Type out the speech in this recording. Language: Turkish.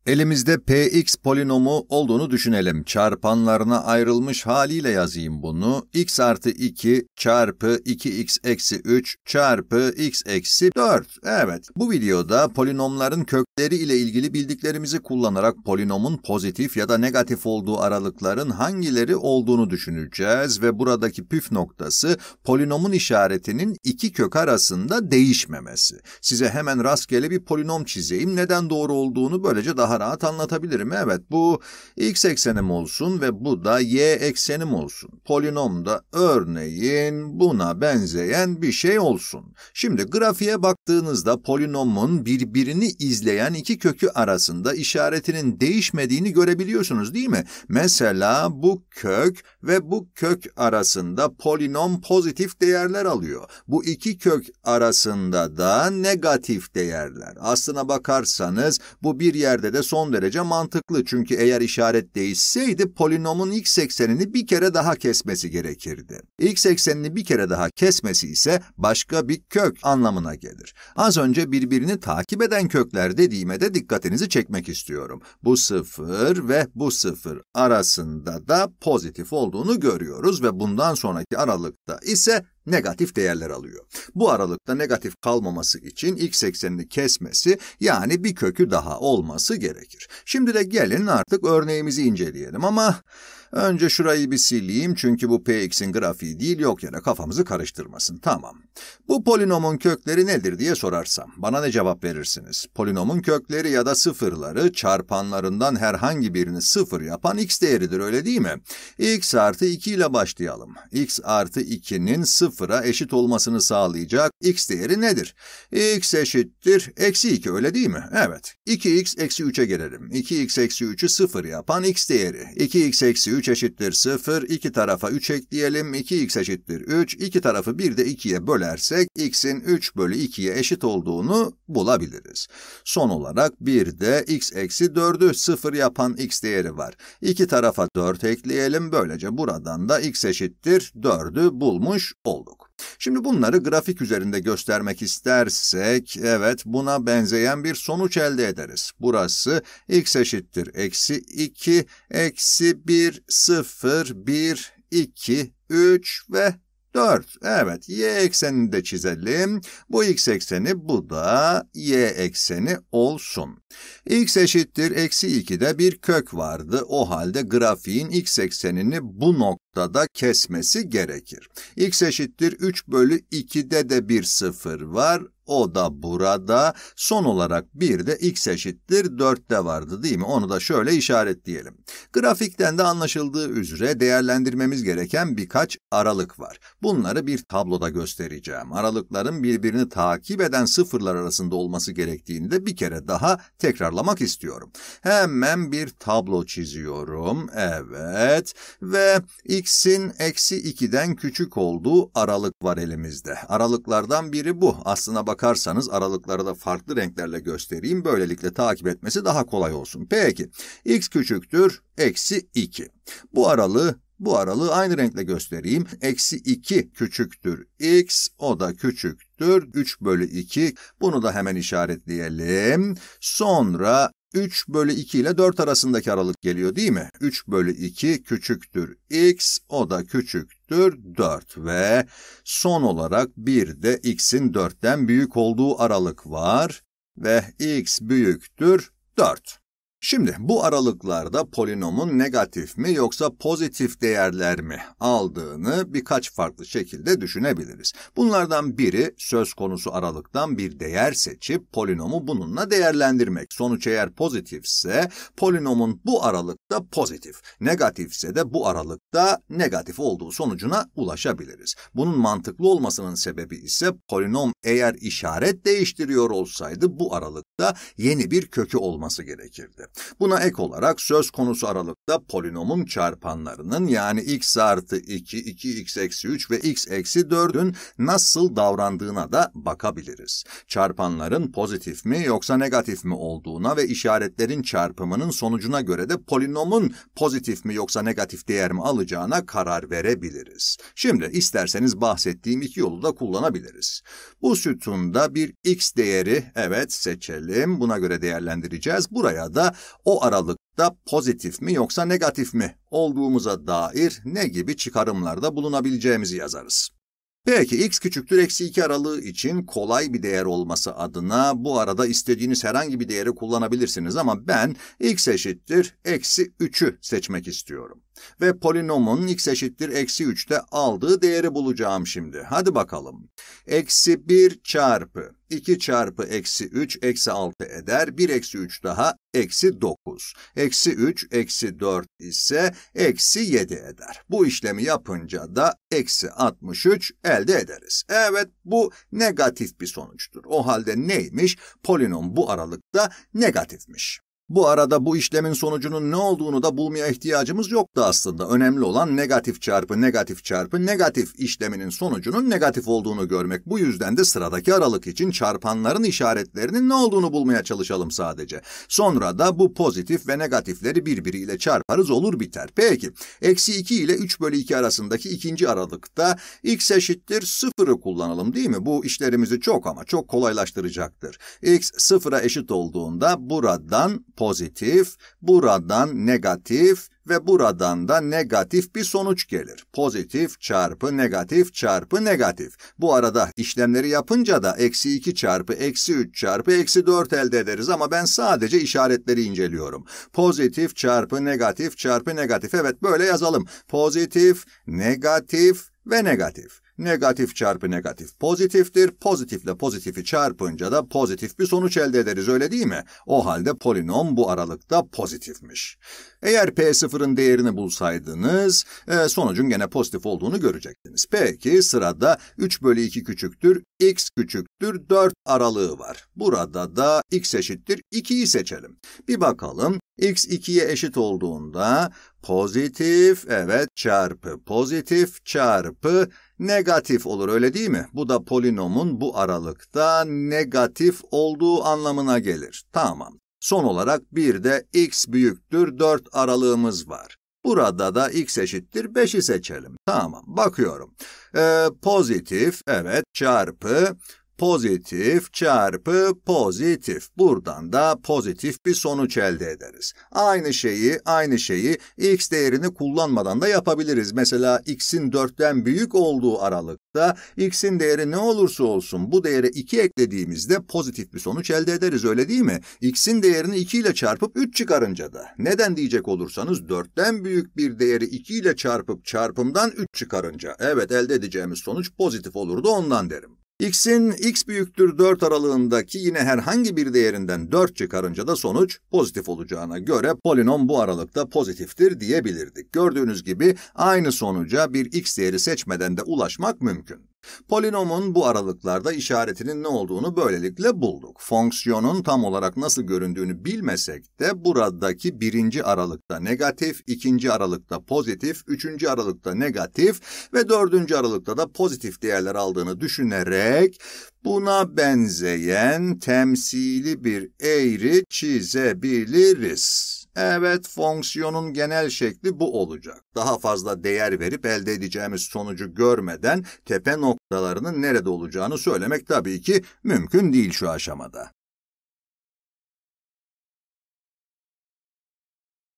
Elimizde px polinomu olduğunu düşünelim. Çarpanlarına ayrılmış haliyle yazayım bunu. X artı 2 çarpı 2x eksi 3 çarpı x eksi 4. Evet, bu videoda polinomların kökleri ile ilgili bildiklerimizi kullanarak polinomun pozitif ya da negatif olduğu aralıkların hangileri olduğunu düşüneceğiz ve buradaki püf noktası polinomun işaretinin iki kök arasında değişmemesi. Size hemen rastgele bir polinom çizeyim. Neden doğru olduğunu böylece daha rahat anlatabilirim. Evet, bu x eksenim olsun ve bu da y eksenim olsun. Polinom da örneğin buna benzeyen bir şey olsun. Şimdi grafiğe baktığınızda polinomun birbirini izleyen iki kökü arasında işaretinin değişmediğini görebiliyorsunuz, değil mi? Mesela bu kök ve bu kök arasında polinom pozitif değerler alıyor. Bu iki kök arasında da negatif değerler. Aslına bakarsanız bu bir yerde de son derece mantıklı. Çünkü eğer işaret değişseydi polinomun x eksenini bir kere daha kesmesi gerekirdi. X eksenini bir kere daha kesmesi ise başka bir kök anlamına gelir. Az önce birbirini takip eden kökler dediğime de dikkatinizi çekmek istiyorum. Bu 0 ve bu 0 arasında da pozitif olduğunu görüyoruz ve bundan sonraki aralıkta ise negatif değerler alıyor. Bu aralıkta negatif kalmaması için x eksenini kesmesi, yani bir kökü daha olması gerekir. Şimdi de gelin artık örneğimizi inceleyelim ama önce şurayı bir sileyim çünkü bu px'in grafiği değil, yok yere kafamızı karıştırmasın. Tamam. Bu polinomun kökleri nedir diye sorarsam bana ne cevap verirsiniz? Polinomun kökleri ya da sıfırları çarpanlarından herhangi birini sıfır yapan x değeridir, öyle değil mi? X artı 2 ile başlayalım. X artı 2'nin sıfıra eşit olmasını sağlayacak x değeri nedir? X eşittir eksi 2, öyle değil mi? Evet. 2x eksi 3'e gelelim. 2x eksi 3'ü sıfır yapan x değeri. 2x eksi 3 eşittir 0. İki tarafa 3 ekleyelim. 2x eşittir 3. İki tarafı bir de 2'ye bölersek x'in 3 bölü 2'ye eşit olduğunu bulabiliriz. Son olarak bir de x eksi 4'ü 0 yapan x değeri var. İki tarafa 4 ekleyelim. Böylece buradan da x eşittir 4'ü bulmuş olduk. Şimdi bunları grafik üzerinde göstermek istersek, evet, buna benzeyen bir sonuç elde ederiz. Burası x eşittir eksi 2, eksi 1, 0, 1, 2, 3 ve 4. Evet, y eksenini de çizelim. Bu x ekseni, bu da y ekseni olsun. X eşittir eksi 2'de bir kök vardı. O halde grafiğin x eksenini bu noktada kesmesi gerekir. X eşittir 3 bölü 2'de de bir 0 var. O da burada. Son olarak bir de x eşittir 4'te vardı, değil mi? Onu da şöyle işaretleyelim. Grafikten de anlaşıldığı üzere değerlendirmemiz gereken birkaç aralık var. Bunları bir tabloda göstereceğim. Aralıkların birbirini takip eden sıfırlar arasında olması gerektiğini de bir kere daha tekrarlamak istiyorum. Hemen bir tablo çiziyorum. Evet. Ve x'in eksi 2'den küçük olduğu aralık var elimizde. Aralıklardan biri bu. Aslına bakarsanız aralıkları da farklı renklerle göstereyim. Böylelikle takip etmesi daha kolay olsun. Peki, x küçüktür eksi 2. Bu aralığı aynı renkle göstereyim. Eksi 2 küçüktür x, o da küçüktür 3 bölü 2. Bunu da hemen işaretleyelim. Sonra 3 bölü 2 ile 4 arasındaki aralık geliyor, değil mi? 3 bölü 2 küçüktür x, o da küçüktür 4 ve son olarak bir de x'in 4'ten büyük olduğu aralık var ve x büyüktür 4. Şimdi bu aralıklarda polinomun negatif mi yoksa pozitif değerler mi aldığını birkaç farklı şekilde düşünebiliriz. Bunlardan biri söz konusu aralıktan bir değer seçip polinomu bununla değerlendirmek. Sonuç eğer pozitifse polinomun bu aralıkta pozitif, negatifse de bu aralıkta negatif olduğu sonucuna ulaşabiliriz. Bunun mantıklı olmasının sebebi ise polinom eğer işaret değiştiriyor olsaydı bu aralıkta yeni bir kökü olması gerekirdi. Buna ek olarak söz konusu aralıkta polinomun çarpanlarının, yani x artı 2, 2x eksi 3 ve x eksi 4'ün nasıl davrandığına da bakabiliriz. Çarpanların pozitif mi yoksa negatif mi olduğuna ve işaretlerin çarpımının sonucuna göre de polinomun pozitif mi yoksa negatif değer mi alacağına karar verebiliriz. Şimdi isterseniz bahsettiğim iki yolu da kullanabiliriz. Bu sütunda bir x değeri, evet, seçelim. Buna göre değerlendireceğiz. Buraya da o aralıkta pozitif mi yoksa negatif mi olduğumuza dair ne gibi çıkarımlarda bulunabileceğimizi yazarız. Peki x küçüktür eksi 2 aralığı için kolay bir değer olması adına bu arada istediğiniz herhangi bir değeri kullanabilirsiniz ama ben x eşittir eksi 3'ü seçmek istiyorum. Ve polinomun x eşittir eksi 3'te aldığı değeri bulacağım şimdi. Hadi bakalım. Eksi 1 çarpı 2 çarpı eksi 3 eksi 6 eder. 1 eksi 3 daha eksi 9. Eksi 3 eksi 4 ise eksi 7 eder. Bu işlemi yapınca da eksi 63 elde ederiz. Evet, bu negatif bir sonuçtur. O halde neymiş? Polinom bu aralıkta negatifmiş. Bu arada bu işlemin sonucunun ne olduğunu da bulmaya ihtiyacımız yoktu aslında. Önemli olan negatif çarpı negatif çarpı negatif işleminin sonucunun negatif olduğunu görmek. Bu yüzden de sıradaki aralık için çarpanların işaretlerinin ne olduğunu bulmaya çalışalım sadece. Sonra da bu pozitif ve negatifleri birbiriyle çarparız, olur biter. Peki, eksi 2 ile 3 bölü 2 arasındaki ikinci aralıkta x eşittir 0'ı kullanalım değil mi? Bu işlerimizi çok ama çok kolaylaştıracaktır. X 0'a eşit olduğunda buradan pozitif, buradan negatif ve buradan da negatif bir sonuç gelir. Pozitif çarpı negatif çarpı negatif. Bu arada işlemleri yapınca da eksi 2 çarpı eksi 3 çarpı eksi 4 elde ederiz ama ben sadece işaretleri inceliyorum. Pozitif çarpı negatif çarpı negatif. Evet, böyle yazalım. Pozitif, negatif ve negatif. Negatif çarpı negatif pozitiftir. Pozitifle pozitifi çarpınca da pozitif bir sonuç elde ederiz, öyle değil mi? O halde polinom bu aralıkta pozitifmiş. Eğer P0'ın değerini bulsaydınız sonucun gene pozitif olduğunu görecektiniz. Peki sırada 3 bölü 2 küçüktür, x küçüktür 4 aralığı var. Burada da x eşittir 2'yi seçelim. Bir bakalım. X 2'ye eşit olduğunda pozitif, evet, çarpı pozitif çarpı negatif olur, öyle değil mi? Bu da polinomun bu aralıkta negatif olduğu anlamına gelir. Tamam. Son olarak bir de x büyüktür 4 aralığımız var. Burada da x eşittir 5'i seçelim. Tamam, bakıyorum. Pozitif, evet, çarpı pozitif çarpı pozitif. Buradan da pozitif bir sonuç elde ederiz. Aynı şeyi x değerini kullanmadan da yapabiliriz. Mesela x'in 4'ten büyük olduğu aralıkta x'in değeri ne olursa olsun bu değere 2 eklediğimizde pozitif bir sonuç elde ederiz, öyle değil mi? X'in değerini 2 ile çarpıp 3 çıkarınca da. Neden diyecek olursanız 4'ten büyük bir değeri 2 ile çarpıp çarpımdan 3 çıkarınca. Evet, elde edeceğimiz sonuç pozitif olurdu, ondan derim. X'in x büyüktür 4 aralığındaki yine herhangi bir değerinden 4 çıkarınca da sonuç pozitif olacağına göre polinom bu aralıkta pozitiftir diyebilirdik. Gördüğünüz gibi aynı sonuca bir x değeri seçmeden de ulaşmak mümkün. Polinomun bu aralıklarda işaretinin ne olduğunu böylelikle bulduk. Fonksiyonun tam olarak nasıl göründüğünü bilmesek de buradaki birinci aralıkta negatif, ikinci aralıkta pozitif, üçüncü aralıkta negatif ve dördüncü aralıkta da pozitif değerler aldığını düşünerek buna benzeyen temsili bir eğri çizebiliriz. Evet, fonksiyonun genel şekli bu olacak. Daha fazla değer verip elde edeceğimiz sonucu görmeden tepe noktalarının nerede olacağını söylemek tabii ki mümkün değil şu aşamada.